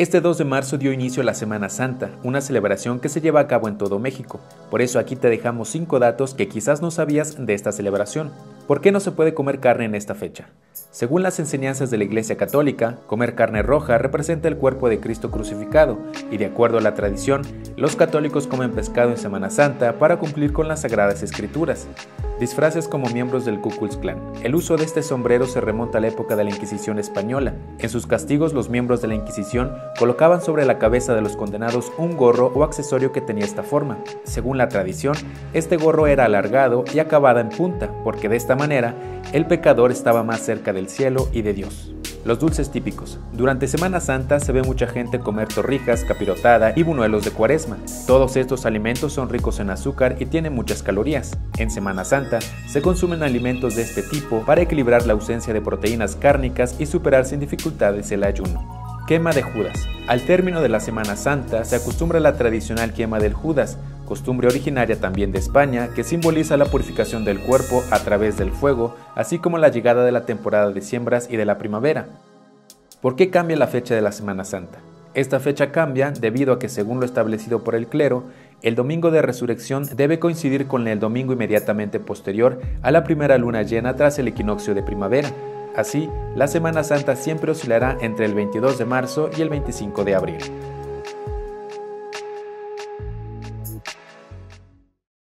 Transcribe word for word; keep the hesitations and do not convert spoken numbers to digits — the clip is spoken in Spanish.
Este dos de marzo dio inicio a la Semana Santa, una celebración que se lleva a cabo en todo México. Por eso aquí te dejamos cinco datos que quizás no sabías de esta celebración. ¿Por qué no se puede comer carne en esta fecha? Según las enseñanzas de la Iglesia Católica, comer carne roja representa el cuerpo de Cristo crucificado, y de acuerdo a la tradición, los católicos comen pescado en Semana Santa para cumplir con las Sagradas Escrituras. Disfraces como miembros del Ku Klux Klan. El uso de este sombrero se remonta a la época de la Inquisición española. En sus castigos, los miembros de la Inquisición colocaban sobre la cabeza de los condenados un gorro o accesorio que tenía esta forma. Según la tradición, este gorro era alargado y acabada en punta, porque de esta manera el pecador estaba más cerca del cielo y de Dios. Los dulces típicos. Durante Semana Santa se ve mucha gente comer torrijas, capirotada y buñuelos de Cuaresma. Todos estos alimentos son ricos en azúcar y tienen muchas calorías. En Semana Santa se consumen alimentos de este tipo para equilibrar la ausencia de proteínas cárnicas y superar sin dificultades el ayuno. Quema de Judas. Al término de la Semana Santa se acostumbra la tradicional quema del Judas, costumbre originaria también de España que simboliza la purificación del cuerpo a través del fuego, así como la llegada de la temporada de siembras y de la primavera. ¿Por qué cambia la fecha de la Semana Santa? Esta fecha cambia debido a que, según lo establecido por el clero, el domingo de resurrección debe coincidir con el domingo inmediatamente posterior a la primera luna llena tras el equinoccio de primavera. Así, la Semana Santa siempre oscilará entre el veintidós de marzo y el veinticinco de abril.